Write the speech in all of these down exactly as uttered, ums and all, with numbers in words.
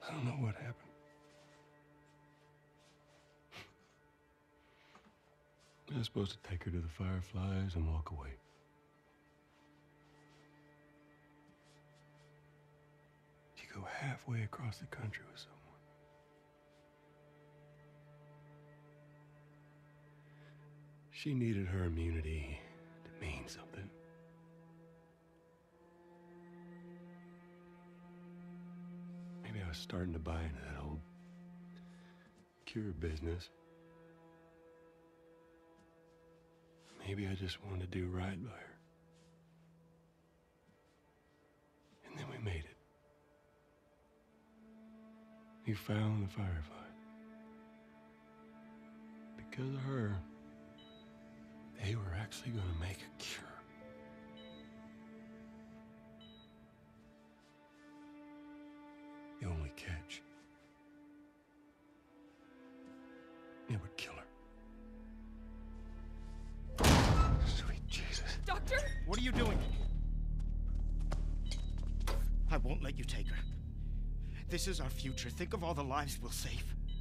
I don't know what happened. I was supposed to take her to the Fireflies and walk away. You go halfway across the country with someone. She needed her immunity to mean something. Maybe I was starting to buy into that old cure business. Maybe I just wanted to do right by her. And then we made it. We found the Firefly. Because of her, they were actually going to make a cure. The only catch, it would kill her. Sweet Jesus. Doctor? What are you doing? I won't let you take her. This is our future. Think of all the lives we'll save.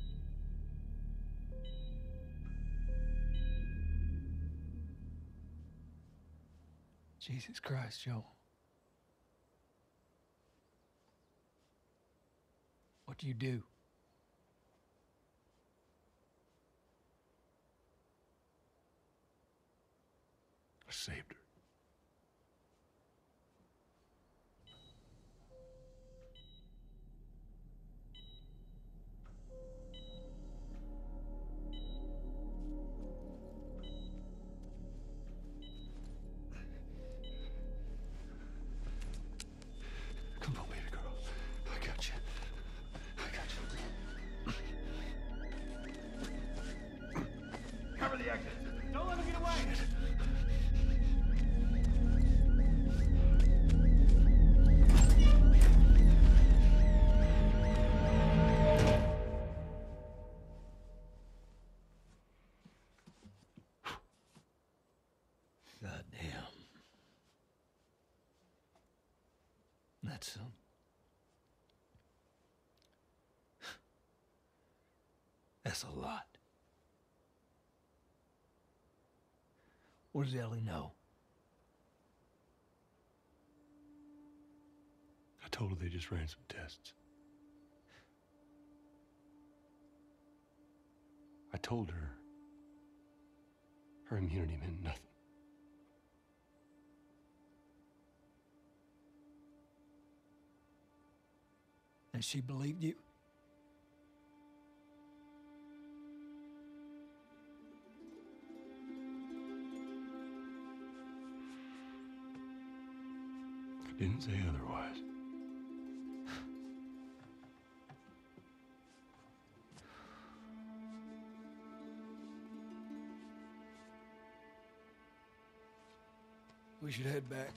Jesus Christ, Joe. What do you do? I saved her. Come on, baby girl. I got you. I got you. Cover the exit. Don't let him get away. Goddamn. That's some. That's a lot. What does Ellie know? I told her they just ran some tests. I told her her immunity meant nothing. And she believed you? I didn't say otherwise. We should head back.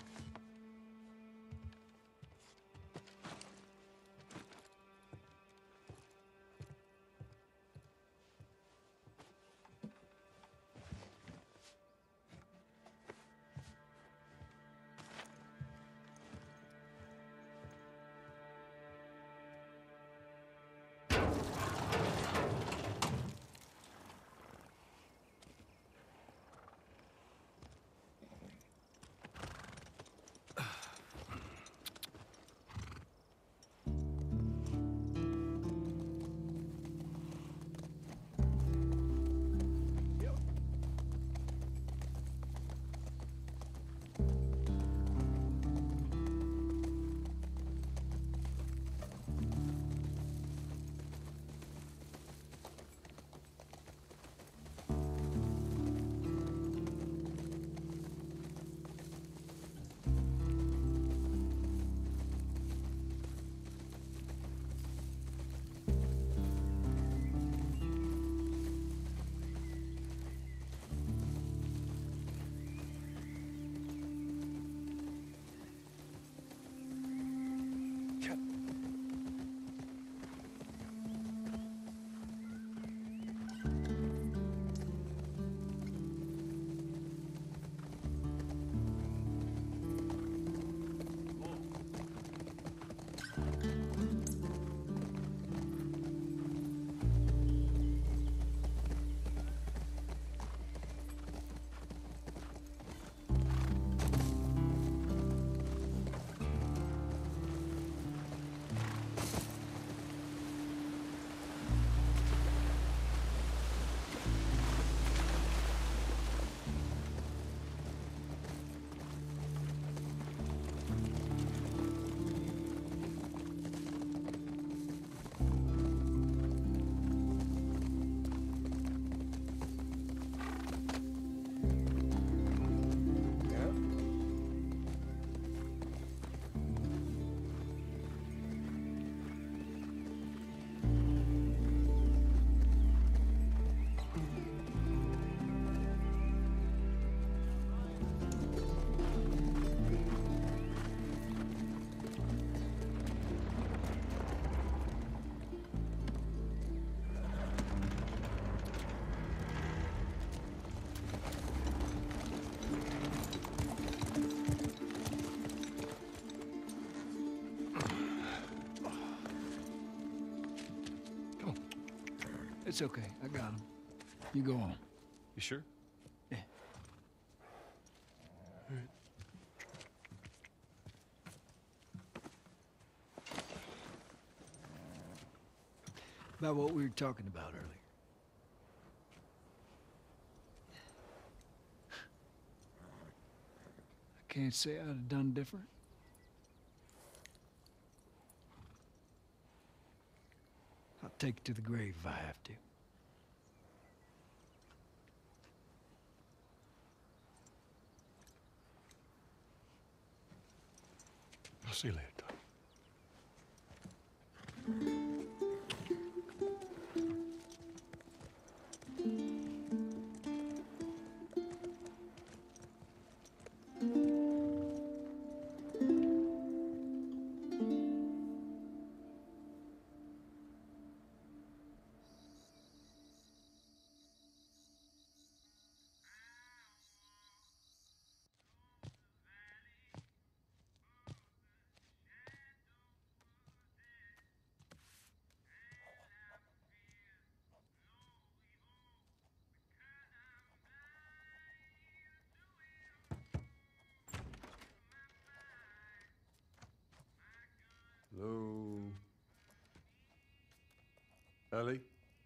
It's okay. I got him. You go on. You sure? Yeah. All right. About what we were talking about earlier. I can't say I'd have done different. I'll take it to the grave if I have to. I'll see you later, Tom. Hello? Ellie?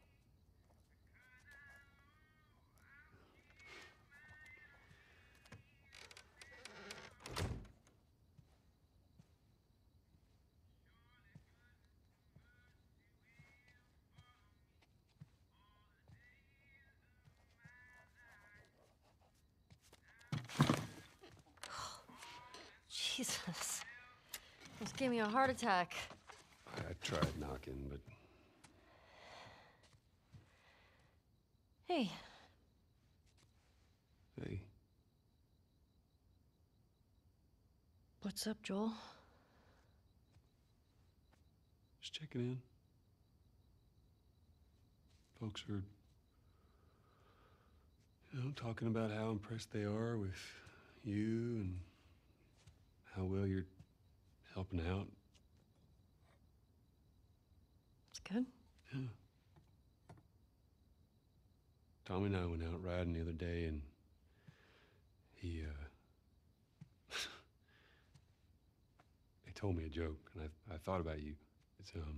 Jesus. Almost gave me a heart attack. I tried knocking, but Hey, hey, what's up, Joel? just checking in. Folks are, you know, talking about how impressed they are with you and how well you're helping out. It's good. Yeah. Tommy and I went out riding the other day, and he, uh, he told me a joke, and I, I thought about you. It's, um,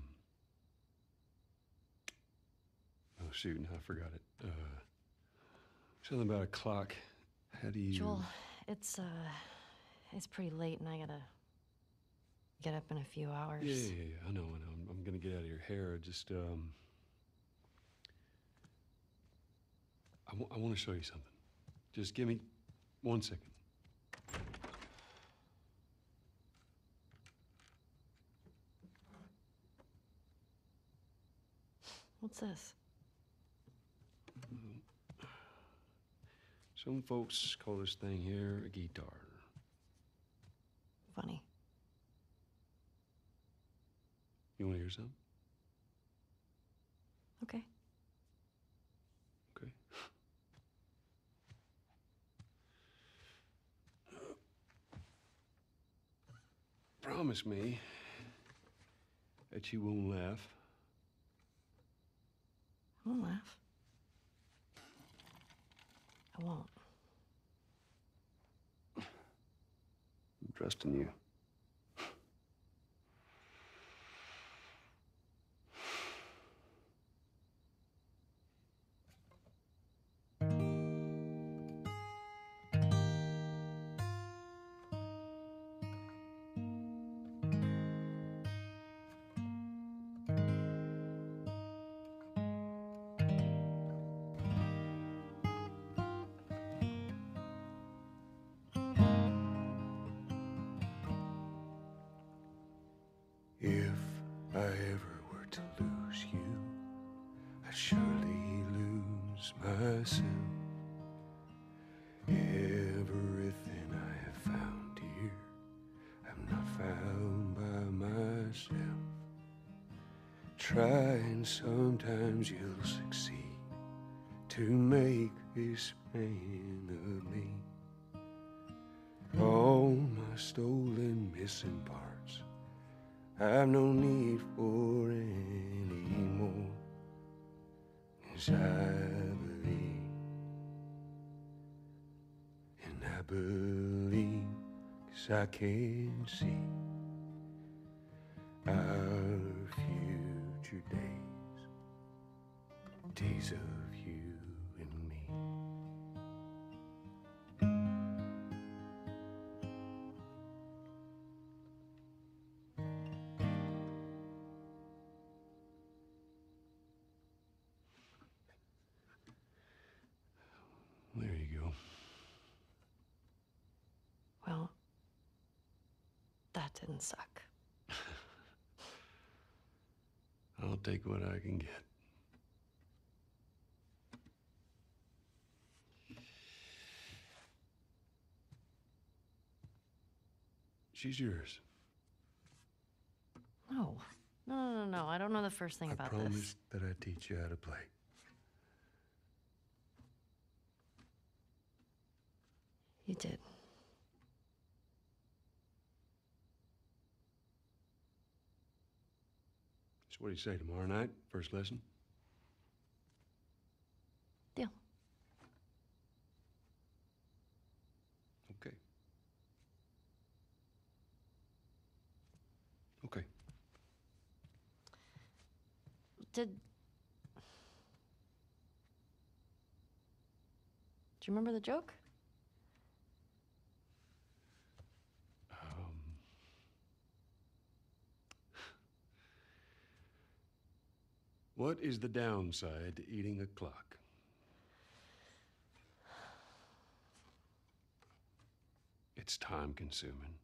oh, shoot, now I forgot it. Uh, something about a clock. How do you... Joel, it's, uh, it's pretty late and I gotta get up in a few hours. Yeah, yeah, yeah, I know, I know. I'm, I'm gonna get out of your hair. Just, um... I, w I want to show you something. Just give me one second. What's this? Some folks call this thing here a guitar. Funny. You want to hear something? Okay. Okay. Promise me that you won't laugh. I won't laugh. I won't. I'm trusting you. If I ever were to lose you, I'd surely lose myself. Everything I have found here, I'm not found by myself. Try and sometimes you'll succeed to make this man of me. All my stolen missing parts I've no need for anymore. Yes, I believe, and I believe, 'cause I can see our future days, days of you and me. There you go. Well, that didn't suck. I'll take what I can get. She's yours. No. No, no, no, no. I don't know the first thing I about promised this. that I'd teach you how to play. You did. So what do you say, tomorrow night? First lesson? Deal. Okay. Okay. Did... Do you remember the joke? Um... What is the downside to eating a clock? It's time consuming.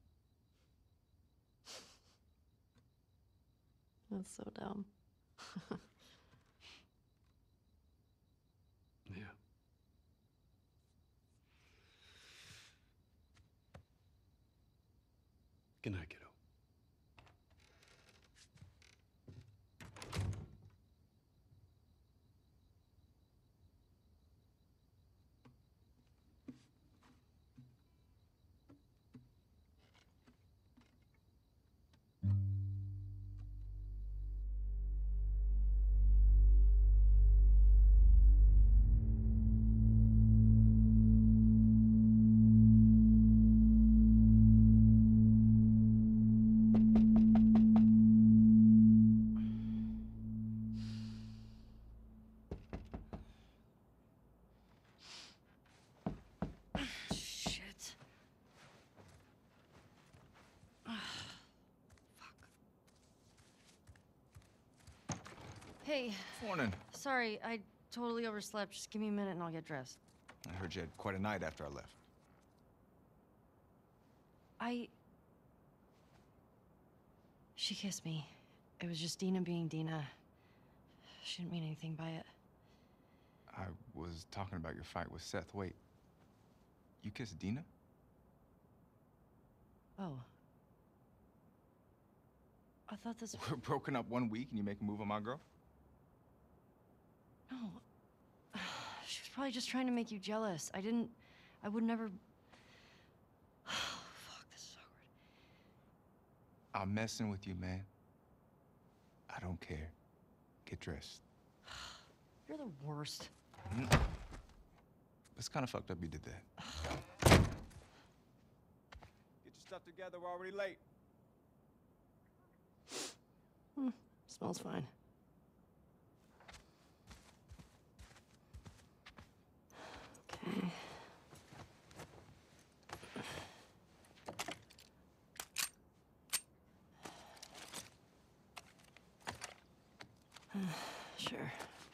That's so dumb. Yeah. Good night, kiddo. Shit. Hey, Morning. sorry, I totally overslept. Just give me a minute and I'll get dressed. I heard you had quite a night after I left. I... She kissed me. It was just Dina being Dina. She didn't mean anything by it. I was talking about your fight with Seth. Wait, you kissed Dina? Oh. I thought this... We're broken up one week and you make a move on my girl? No. She was probably just trying to make you jealous. I didn't... I would never... Fuck, this is awkward. I'm messing with you, man. I don't care. Get dressed. You're the worst. Mm. It's kind of fucked up you did that. Get your stuff together, we're already late. Hmm, smells fine. Okay. Sure.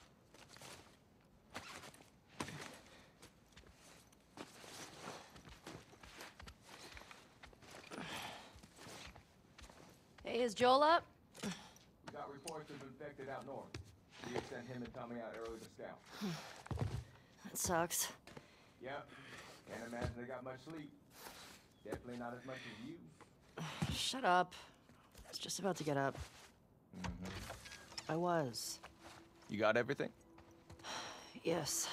Hey, is Joel up? We got reports of infected out north. We have sent him and Tommy out early to scout. That sucks. Yep. Can't imagine they got much sleep. Definitely not as much as you. Shut up. I was just about to get up. Mm-hmm. I was. You got everything? Yes.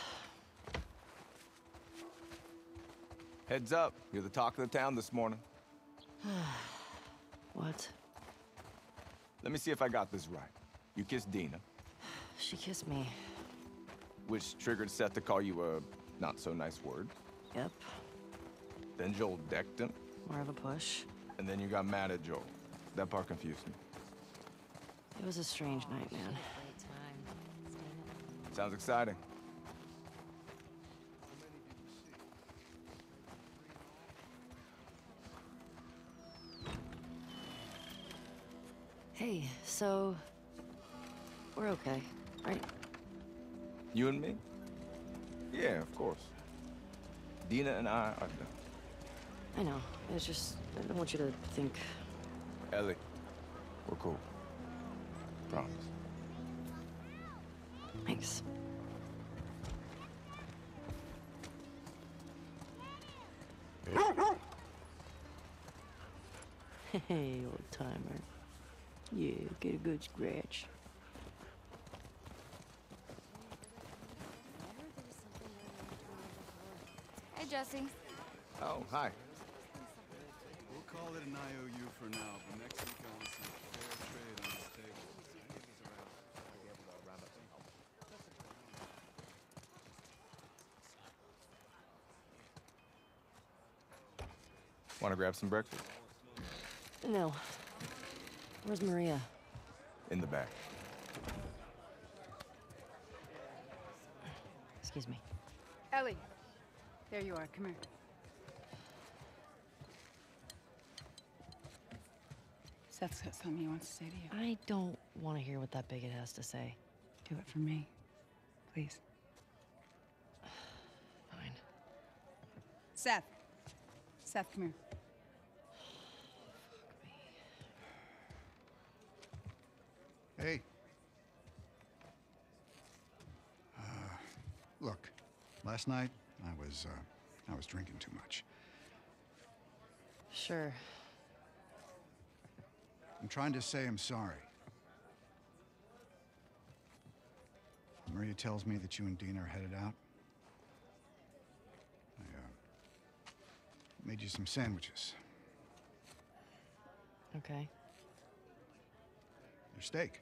Heads up. You're the talk of the town this morning. What? Let me see if I got this right. You kissed Dina. She kissed me. which triggered Seth to call you a not-so-nice word. Yep. Then Joel decked him, More of a push. and then you got mad at Joel. That part confused me. It was a strange night, man. Sounds exciting. Hey, so... we're okay, right? You and me? Yeah, of course. Dina and I are done. I know. It's just... I don't want you to think... Ellie, we're cool. Promise. Thanks. Hey, old timer. Yeah, get a good scratch. Hey, Jesse. Oh, hi. We'll call it an I O U for now, but next week I want to see fair trade on this table. Want to grab some breakfast? No. Where's Maria? In the back. Excuse me. Ellie. There you are. Come here. Seth's got something he wants to say to you. I don't want to hear what that bigot has to say. Do it for me. Please. Fine. Seth. Seth, come here. Hey. Uh, look, last night I was, uh, I was drinking too much. Sure. I'm trying to say I'm sorry. Maria tells me that you and Dean are headed out. I, uh, made you some sandwiches. Okay. Your steak.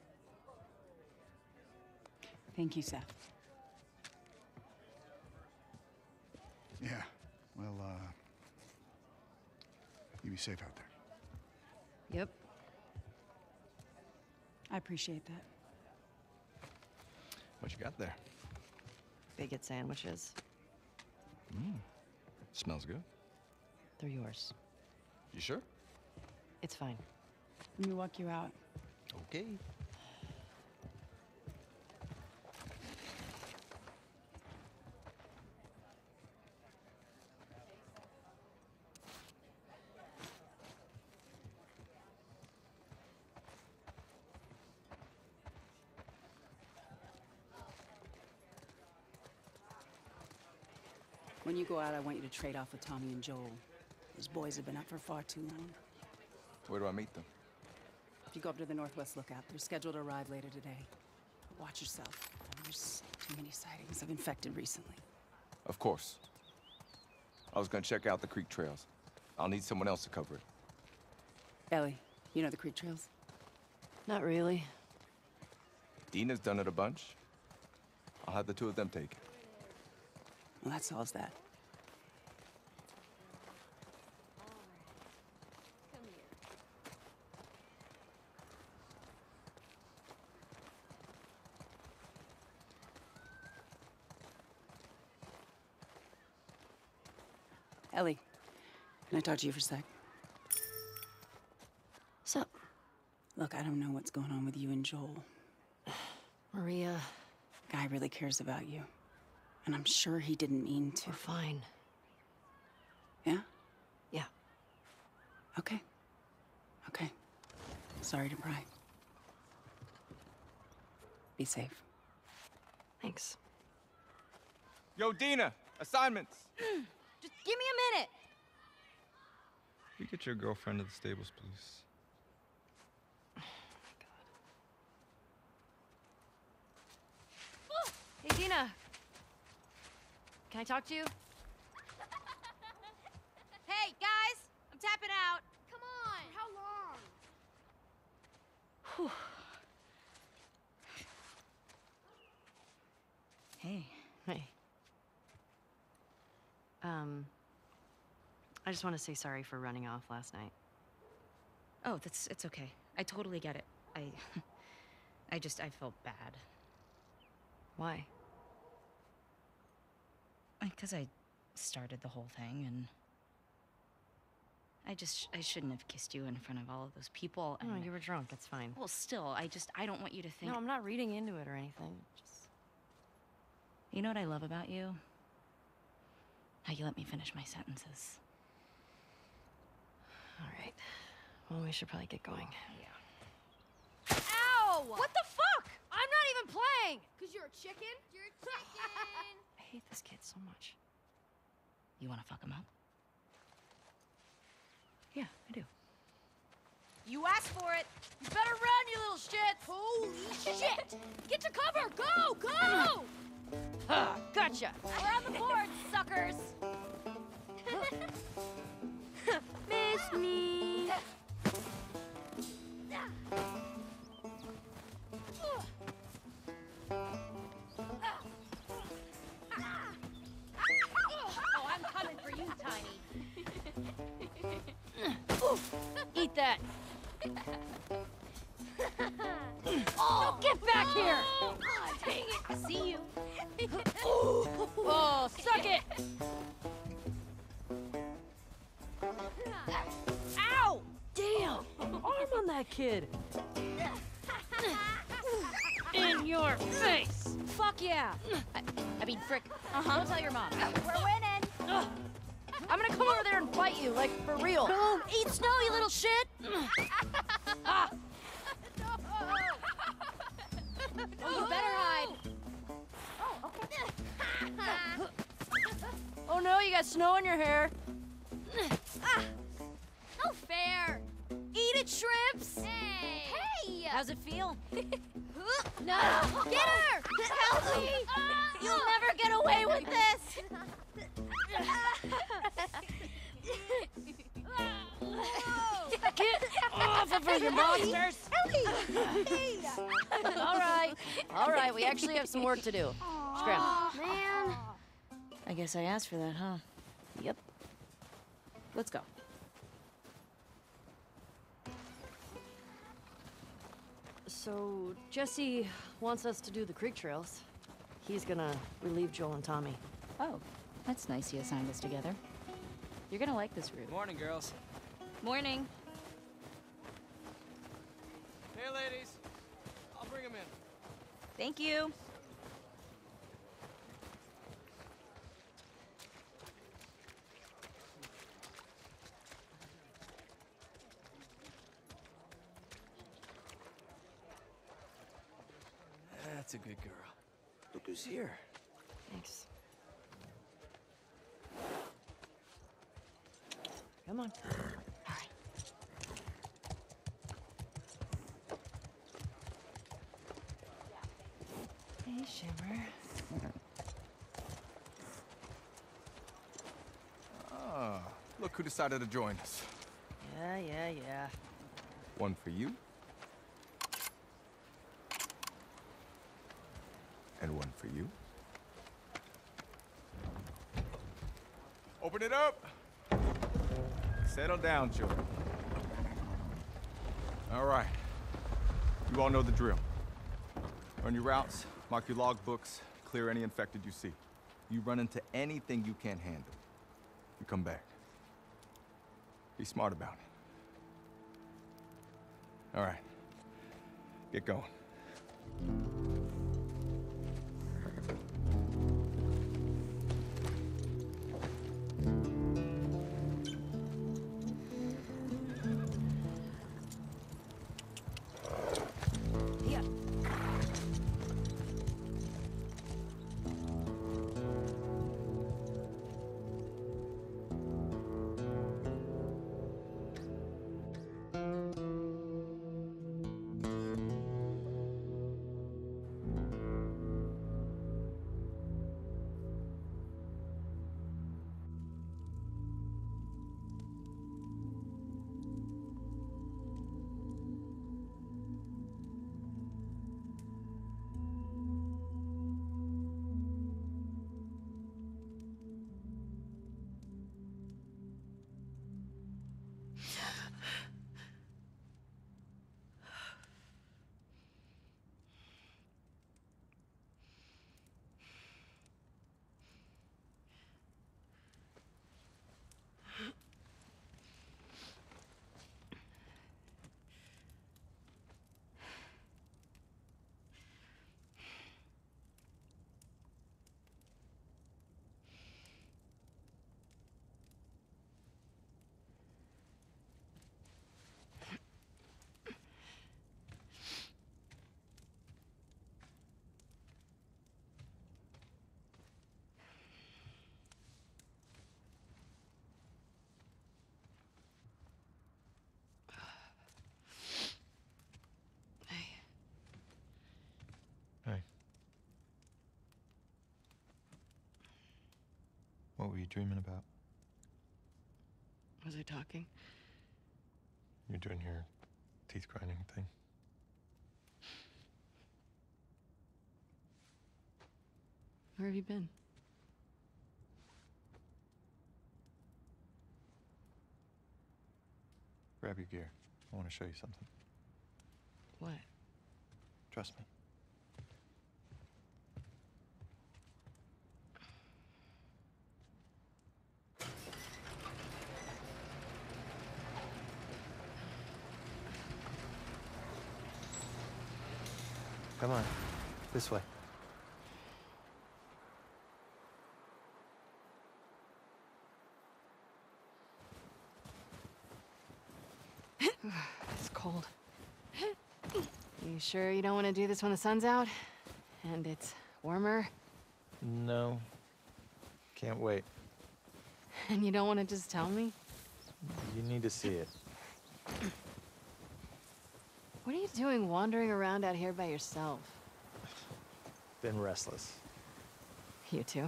Thank you, Seth. Yeah, well, uh, you be safe out there. Yep. I appreciate that. What you got there? Bigot sandwiches. Mm. Smells good. They're yours. You sure? It's fine. Let me walk you out. Okay. When you go out, I want you to trade off with Tommy and Joel. Those boys have been up for far too long. Where do I meet them? If you go up to the Northwest Lookout, they're scheduled to arrive later today. Watch yourself. There's too many sightings of infected recently. Of course. I was gonna check out the creek trails. I'll need someone else to cover it. Ellie, you know the creek trails? Not really. Dina's done it a bunch. I'll have the two of them take it. Well, that solves that. Ellie, can I talk to you for a sec? So, Look, I don't know what's going on with you and Joel. Maria, Guy really cares about you. And I'm sure he didn't mean to. we're fine. Yeah? Yeah. Okay. Okay. Sorry to pry. Be safe. Thanks. Yo, Dina! Assignments! Just give me a minute! Can you get your girlfriend to the stables, please? Hey, Dina. Can I talk to you? Hey, guys! I'm tapping out. Come on! How long? Whew. Hey. I just want to say sorry for running off last night. Oh, that's it's okay. I totally get it. I I just I felt bad. Why? Because I started the whole thing, and I just I shouldn't have kissed you in front of all of those people. And No, you were drunk. It's fine. Well, still, I just I don't want you to think. No, I'm not reading into it or anything. Just You know what I love about you? How you let me finish my sentences. all right. Well, we should probably get going. Yeah. Ow! What the fuck? I'm not even playing. Cause you're a chicken? You're a chicken! I hate this kid so much. You want to fuck him up? Yeah, I do. You asked for it! You better run, you little shit! Holy shit! Get to cover! Go! Go! Ah, gotcha. We're on the board, suckers! Miss me. Oh, I'm coming for you, Tiny. Eat that. Oh, get back here! Oh, dang it! I see you. Oh, suck it! Ow! Damn! Arm on that kid! In your face! Fuck yeah! I, I mean, frick. Uh-huh. Don't tell your mom. We're winning! Ugh. I'm gonna come over there and fight you, like, for real. Boom! Eat snow, you little shit! Ah. Oh, you better hide. Oh no, you got snow in your hair. Ah, no fair. Eat it, shrimps! Hey! Hey! How's it feel? No! Get her! Help me! You'll never get away with this! Get off of her, you monsters! All right, all right, we actually have some work to do. Scram. Man. I guess I asked for that, huh? Yep. Let's go. So, Jesse wants us to do the creek trails. He's gonna relieve Joel and Tommy. Oh, that's nice you assigned us together. You're gonna like this route. Morning, girls. Morning. Hey, ladies. I'll bring them in. Thank you. That's a good girl. Look who's here. Thanks. Come on. All right. Hey, Shimmer. Ah, look who decided to join us. Yeah, yeah, yeah. One for you. And one for you. Open it up. Settle down, children. All right. You all know the drill. Run your routes, mark your logbooks, clear any infected you see. You run into anything you can't handle, you come back. Be smart about it. All right. Get going. What were you dreaming about? Was I talking? You're doing your teeth grinding thing. Where have you been? Grab your gear. I want to show you something. What? Trust me. Come on, this way. It's cold. You sure you don't want to do this when the sun's out? And it's warmer? No. Can't wait. And you don't want to just tell me? You need to see it. What are you doing wandering around out here by yourself? Been restless. You too?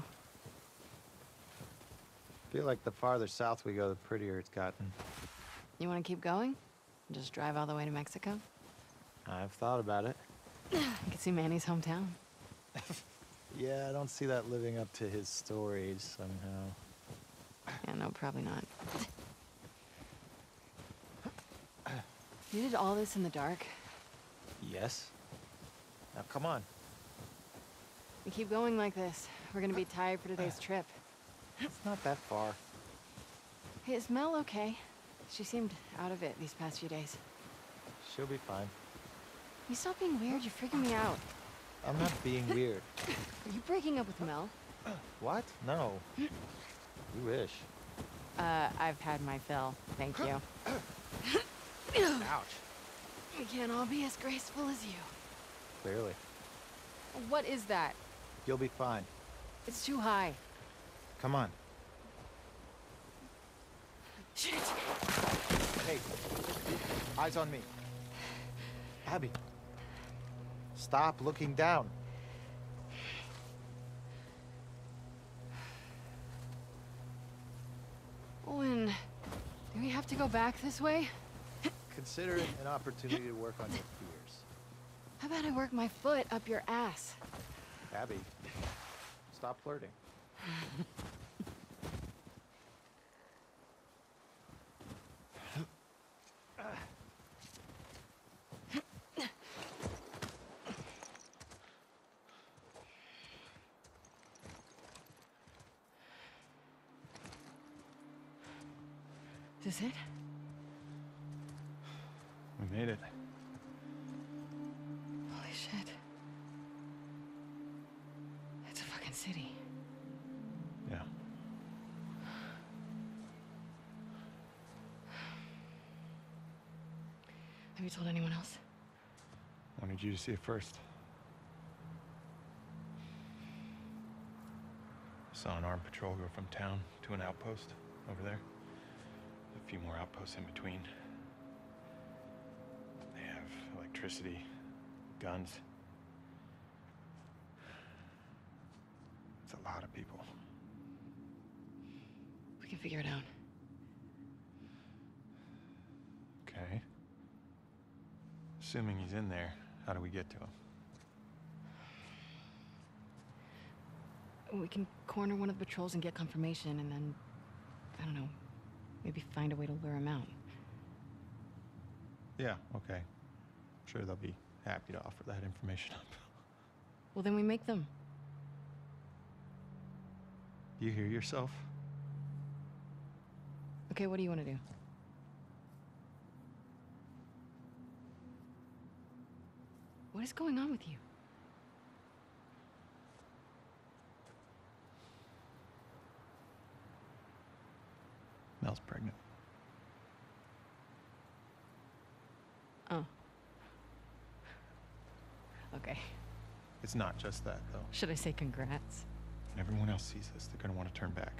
Feel like the farther south we go, the prettier it's gotten. You want to keep going? Just drive all the way to Mexico? I've thought about it. You can see Manny's hometown. Yeah, I don't see that living up to his stories somehow. Yeah, no, probably not. You did all this in the dark? Yes. Now come on. We keep going like this, we're gonna be tired for today's trip. It's not that far. Hey, is Mel okay? She seemed out of it these past few days. She'll be fine. You stop being weird, you're freaking me out. I'm not being weird. Are you breaking up with Mel? What? No. You wish. Uh, I've had my fill, thank you. Ouch. We can't all be as graceful as you. Clearly. What is that? You'll be fine. It's too high. Come on. Shit! Hey, eyes on me. Abby, stop looking down. Owen, do we have to go back this way? Consider it an opportunity to work on your fears. How about I work my foot up your ass? Abby, stop flirting. Is this it? We made it. Holy shit. It's a fucking city. Yeah. Have you told anyone else? Wanted you to see it first. Saw an armed patrol go from town to an outpost over there. A few more outposts in between. They have electricity, guns. It's a lot of people. We can figure it out. Okay. Assuming he's in there, how do we get to him? We can corner one of the patrols and get confirmation, and then, I don't know, maybe find a way to lure him out. Yeah, okay. I'm sure they'll be happy to offer that information up. Well, then we make them. You hear yourself? Okay, what do you want to do? What is going on with you? Mel's pregnant. Oh. Okay. It's not just that, though. Should I say congrats? When everyone else sees this, they're gonna want to turn back.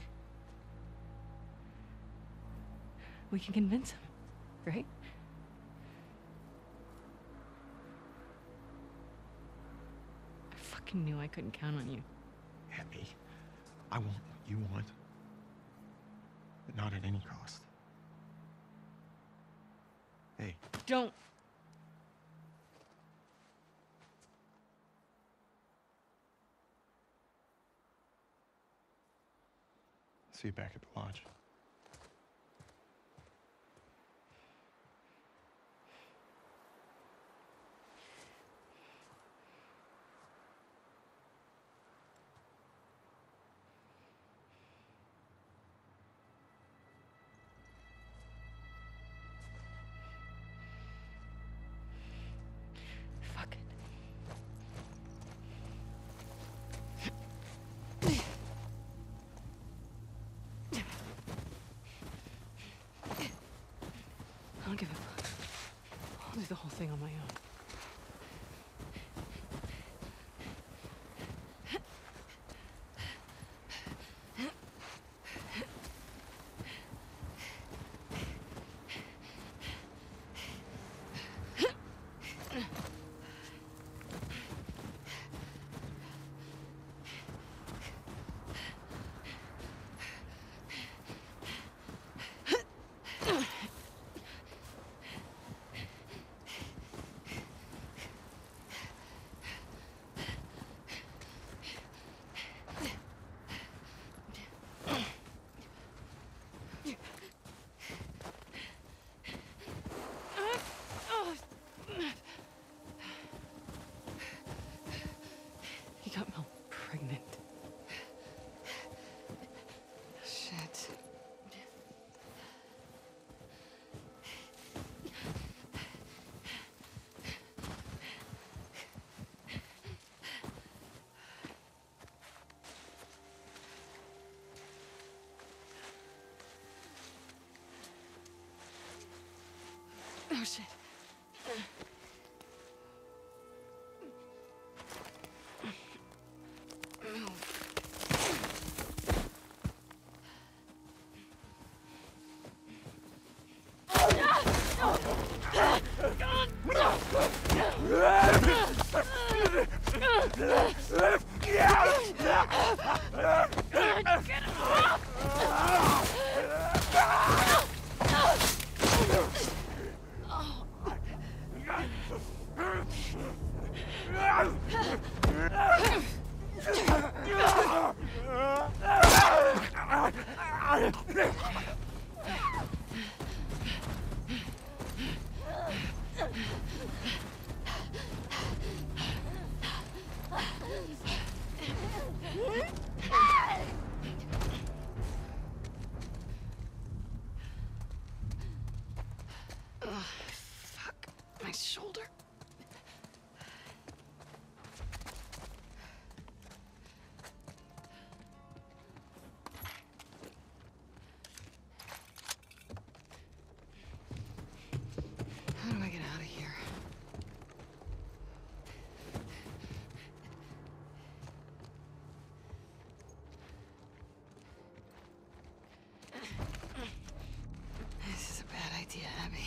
We can convince him, right? I fucking knew I couldn't count on you. Abby, I want what you want. but not at any cost. Hey. Don't. See you back at the lodge. Fuck it. I don't give a fuck. I'll do the whole thing on my own. He got Mel pregnant. Shit. Oh shit. Ugh, fuck. My shoulder. How do I get out of here? This is a bad idea, Abby.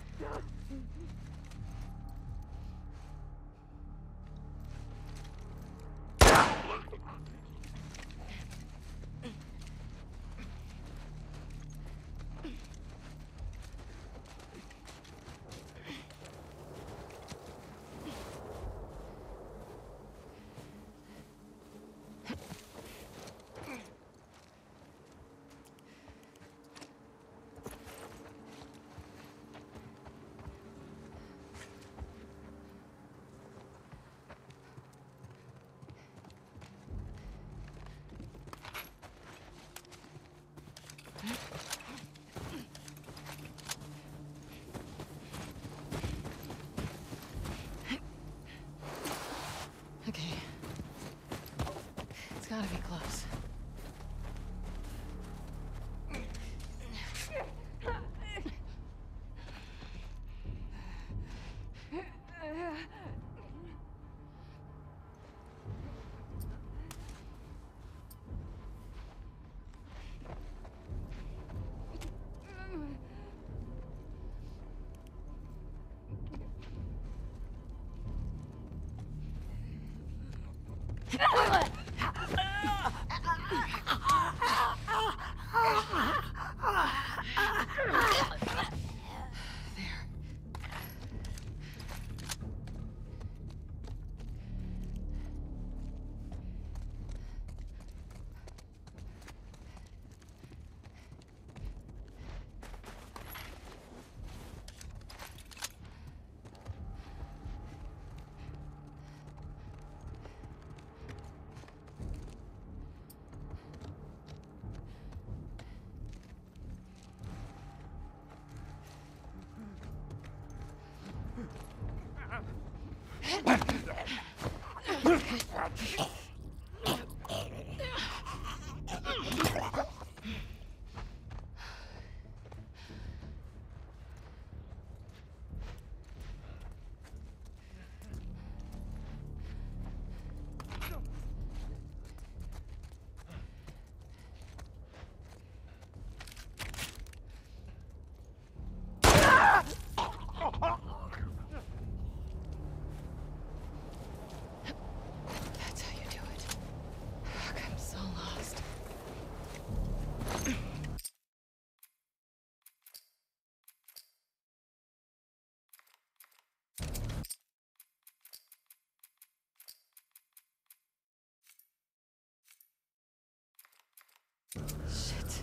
Okay. It's gotta be close. That's how you do it. Fuck, I'm so lost. Shit.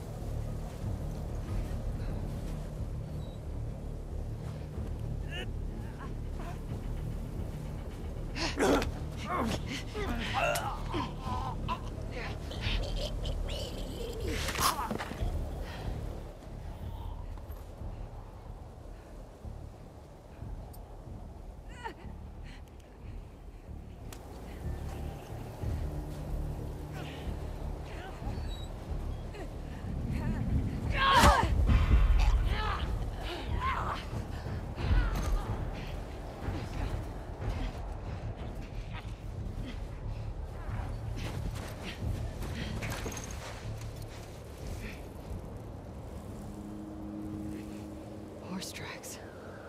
Horse tracks.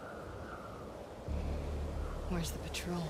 Where's the patrol?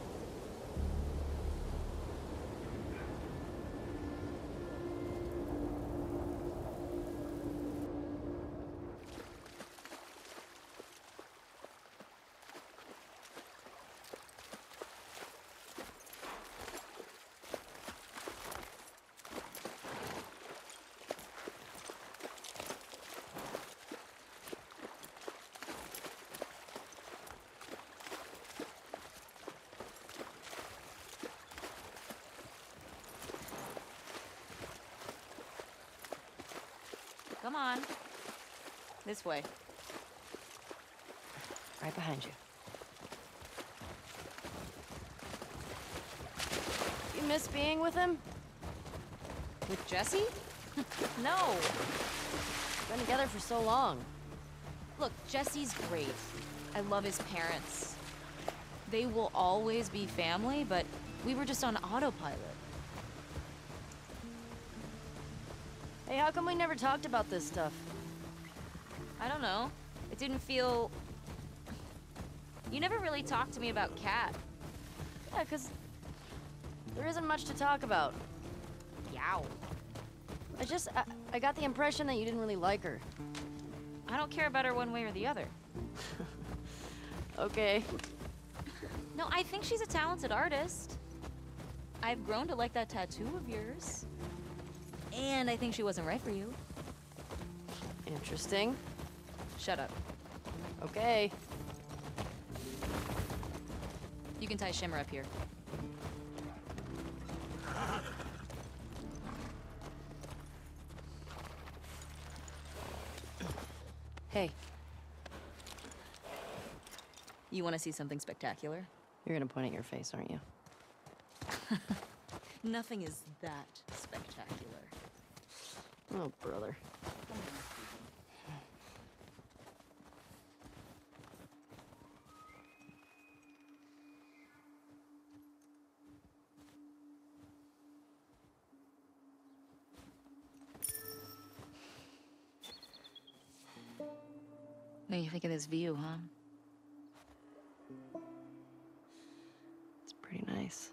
Come on. This way. Right behind you. You miss being with him? With Jesse? No. Been together for so long. Look, Jesse's great. I love his parents. They will always be family, but we were just on autopilot. Hey, how come we never talked about this stuff? I don't know. It didn't feel... You never really talked to me about Kat. Yeah, 'cause there isn't much to talk about. Yow. I just, I, I got the impression that you didn't really like her. I don't care about her one way or the other. Okay. No, I think she's a talented artist. I've grown to like that tattoo of yours. And I think she wasn't right for you. Interesting. Shut up. Okay. You can tie Shimmer up here. Hey, You want to see something spectacular? you're gonna point at your face, aren't you? Nothing is that spectacular. Oh, brother. What do you think of this view, huh? It's pretty nice.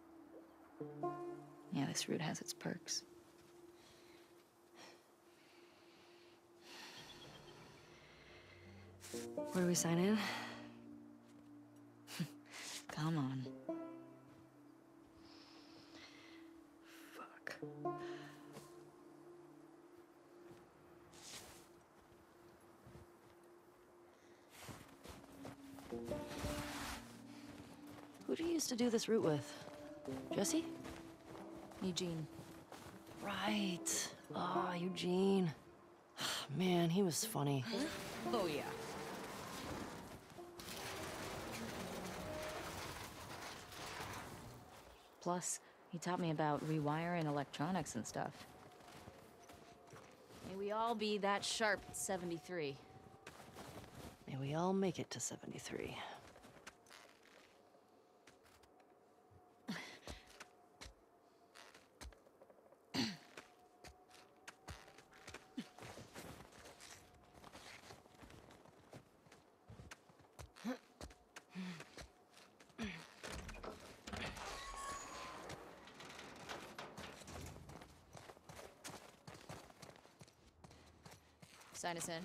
Yeah, this route has its perks. Where do we sign in? Come on. Fuck. Who do you used to do this route with? Jesse? Eugene. Right. Ah, Eugene. Man, he was funny. Oh, yeah. Plus, he taught me about rewiring electronics and stuff. May we all be that sharp at seventy-three. May we all make it to seventy-three. Sign us in.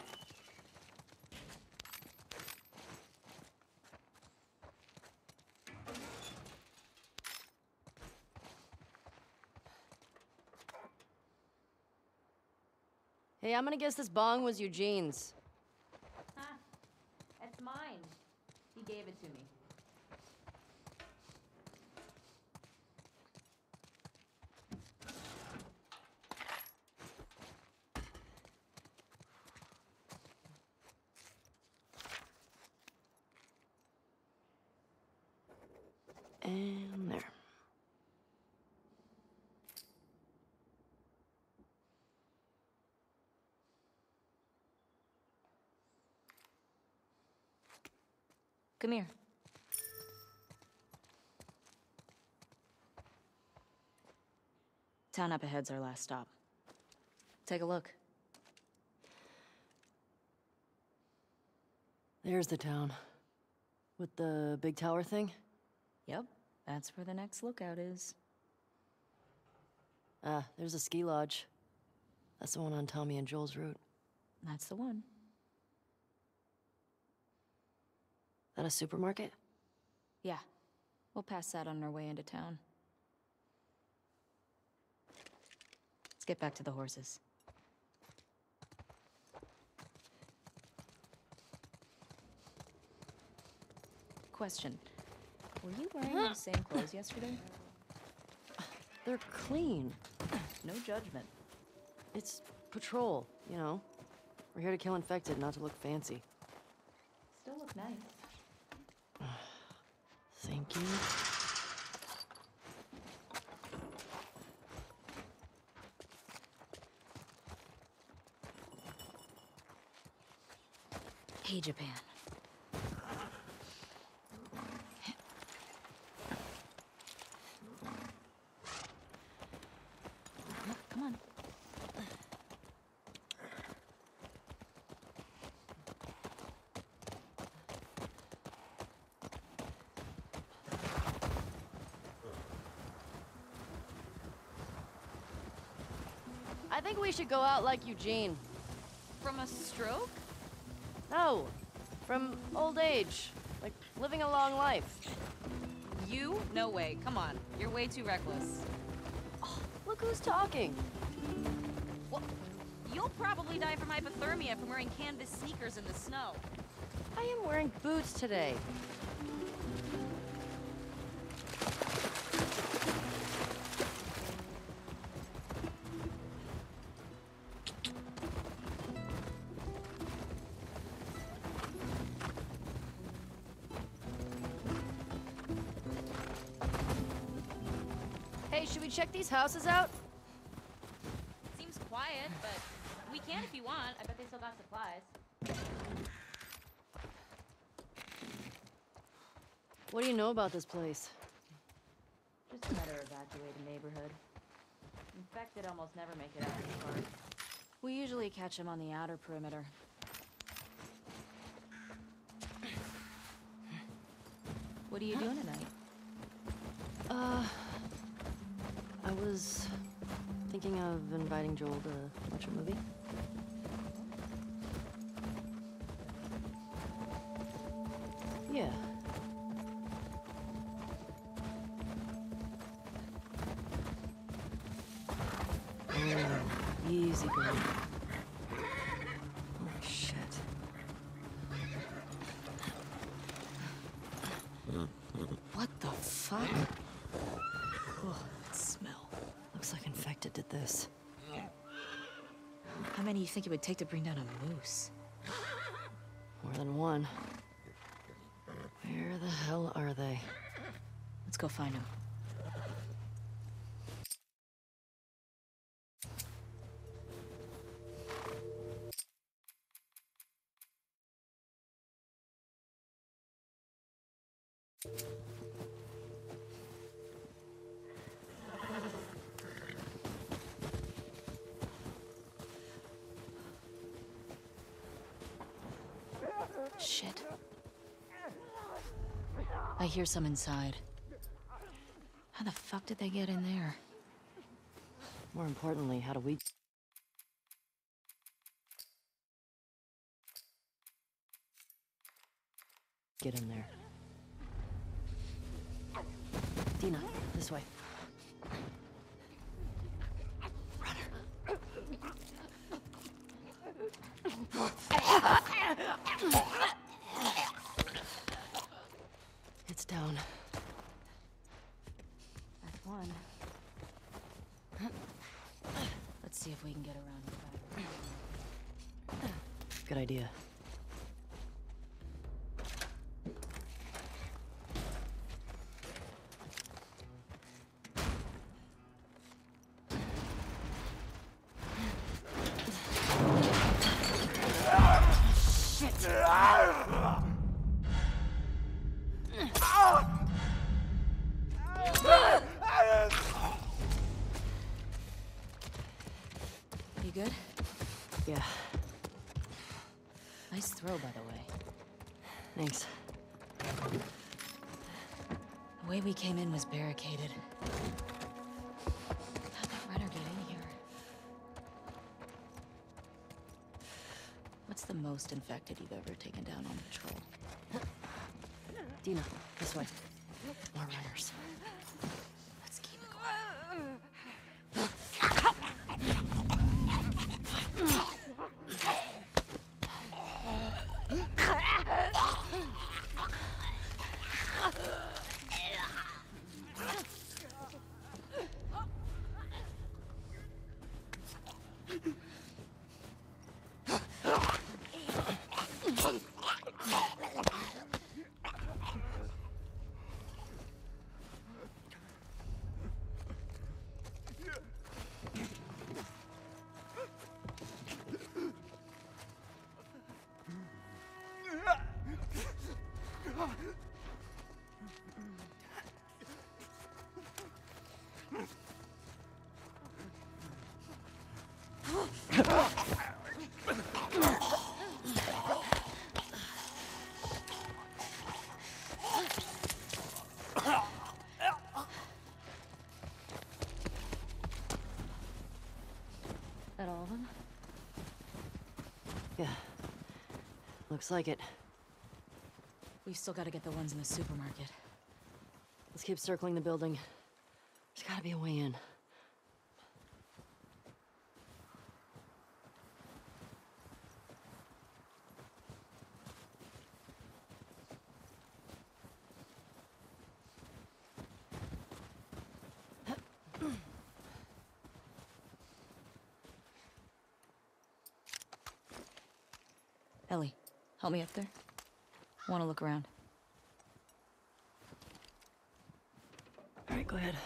Hey, I'm gonna guess this bong was Eugene's. Huh. It's mine. He gave it to me. And there. Come here. Town up ahead's our last stop. Take a look. There's the town. With the big tower thing? Yep, that's where the next lookout is. Ah, there's a ski lodge. That's the one on Tommy and Joel's route. That's the one. That a supermarket? Yeah. We'll pass that on our way into town. Let's get back to the horses. Question. Were you wearing the same clothes yesterday? They're clean. No judgment. It's patrol, you know. We're here to kill infected, not to look fancy. Still look nice. Thank you. Hey, Japan. Come on. I think we should go out like Eugene. From a stroke? No, from old age. Like living a long life. You? No way. Come on. You're way too reckless. Oh, look who's talking. Well, you'll probably die from hypothermia from wearing canvas sneakers in the snow. I am wearing boots today. Hey, should we check these houses out? Seems quiet, but we can if you want. I bet they still got supplies. What do you know about this place? Just another evacuated neighborhood. Infected almost never make it out this part. We usually catch them on the outer perimeter. What are you doing tonight? Uh, I was thinking of inviting Joel to watch a movie. Yeah. Oh, easy girl. Oh, shit. What the fuck? Oh, that smell. Looks like infected did this. How many do you think it would take to bring down a moose? More than one. Where the hell are they? Let's go find them. Shit. I hear some inside. How the fuck did they get in there? More importantly, how do we... get in there? Dina, this way. It's down. That's one. Let's see if we can get around the back. Good idea. You good? Yeah, Nice throw, by the way. thanks. The way we came in was barricaded. How'd that runner get in here? What's the most infected you've ever taken down on patrol? Dina, this way. More runners. Let's keep it going. That all of them? Yeah. Looks like it. We've still got to get the ones in the supermarket. Let's keep circling the building. There's gotta be a way in. Ellie, help me up there. I want to look around. All right, go ahead.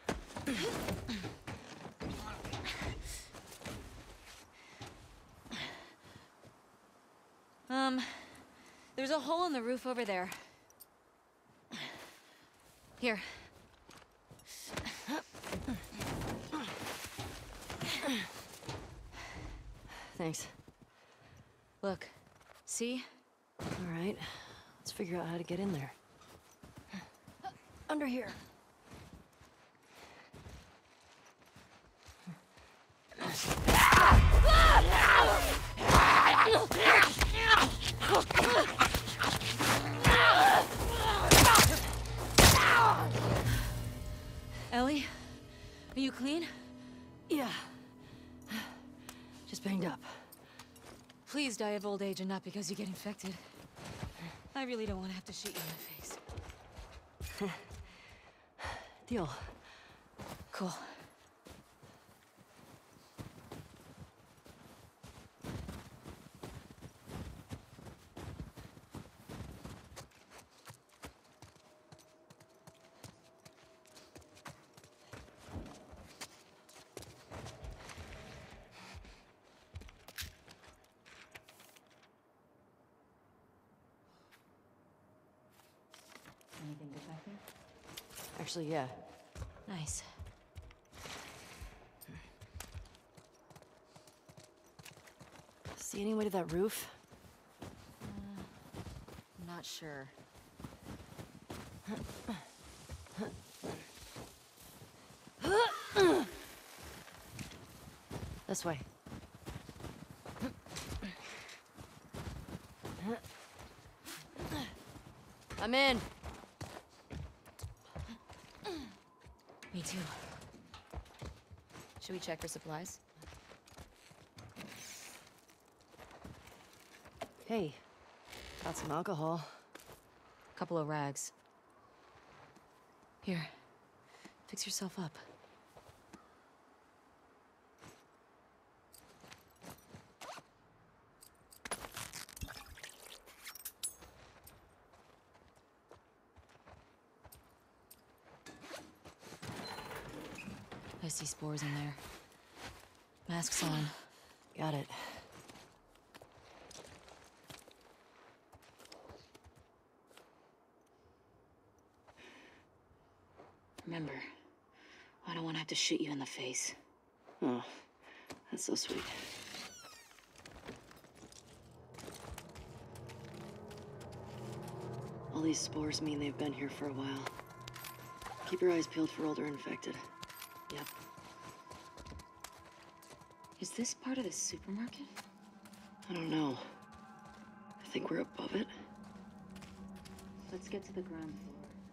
Um, there's a hole in the roof over there. Here. Thanks. Look. See? All right. Let's figure out how to get in there. Under here. Ellie? Are you clean? Yeah. Just banged up. Please die of old age and not because you get infected. I really don't want to have to shoot you in the face. Deal. Cool. Anything Actually, yeah. Nice. See any way to that roof? Uh, not sure. This way. I'm in. Me too. Should we check for supplies? Hey, got some alcohol. Couple of rags. Here, fix yourself up. I see spores in there. Masks on. Got it. Remember, I don't want to have to shoot you in the face. Oh, that's so sweet. All these spores mean they've been here for a while. Keep your eyes peeled for older infected. Yep. Is this part of the supermarket? I don't know. I think we're above it. Let's get to the ground floor.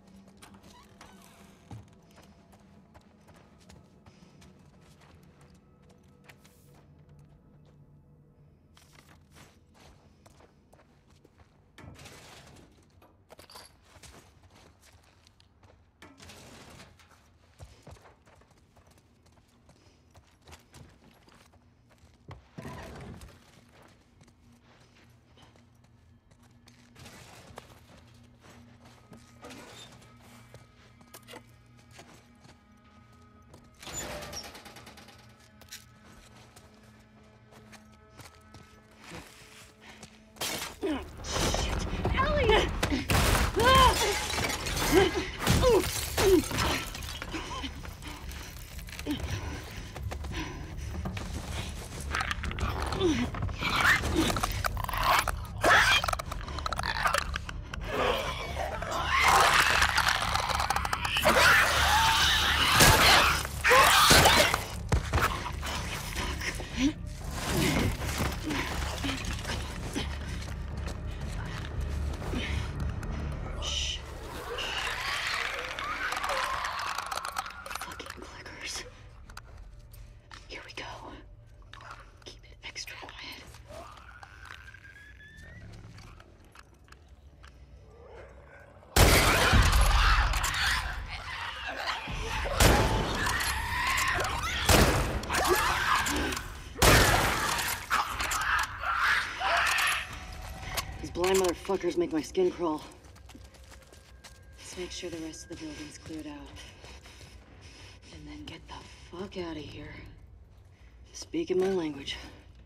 Blind motherfuckers make my skin crawl. Let's make sure the rest of the building's cleared out. And then get the fuck out of here. Speaking my language.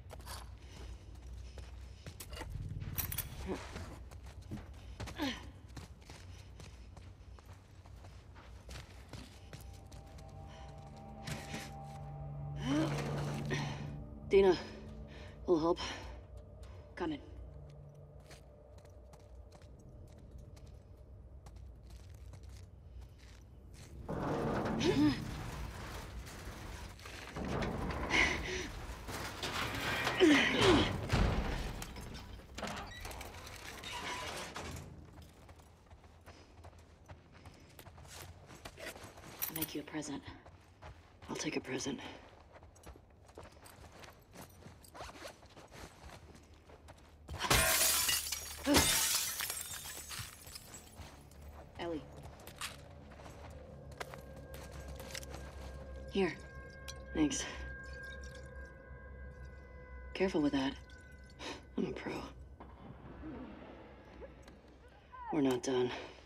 Dina, a little help? Coming. I'll make you a present. I'll take a present. Ellie. Here. Thanks. Careful with that. I'm a pro. We're not done.